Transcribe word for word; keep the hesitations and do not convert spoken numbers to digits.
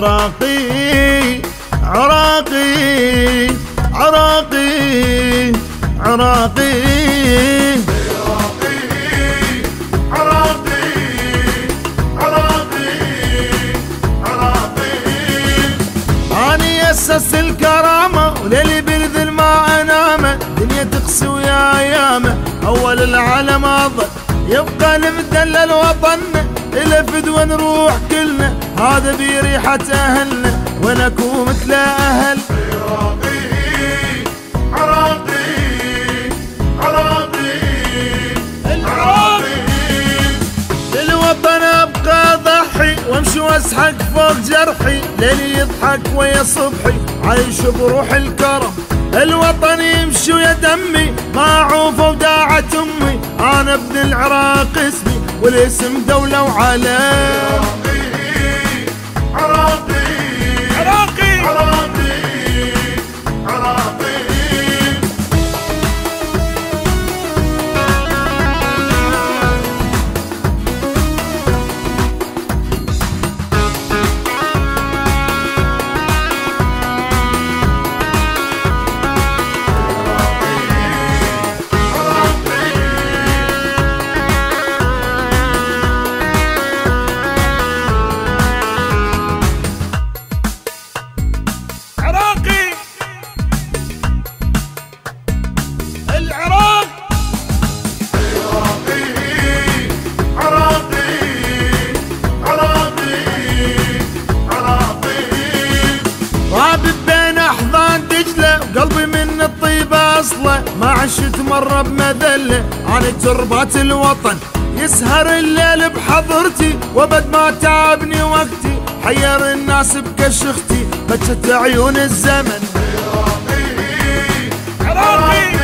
عراقي عراقي عراقي عراقي أسس الكرامة وليلي بلذل ما أنامه، دنيا تقسي ويا أيامه، أول العالم أظل يبقى المدلل وطننا، إلى فدوى نروح كلنا، هذا بريحة أهلنا ونكون مثل أهل. عراقي عراقي عراقي العراقي للوطن أبقى ضحي وامشي واسحق فوق جرحي، ليلي يضحك ويا صبحي عايش بروح الكرم، الوطن يمشي ويا دمي ما عوفه وداعت امي، انا ابن العراق اسمي والاسم دولة وعلام. عراقي عراقي عراقي عراقي قلبي من الطيبة أصله، ما عشت مرة بمذلة، أنا تربات الوطن يسهر الليل بحضرتي، وبد ما تعبني وقتي حير الناس بكشختي، بكت عيون الزمن. عراقي عراقي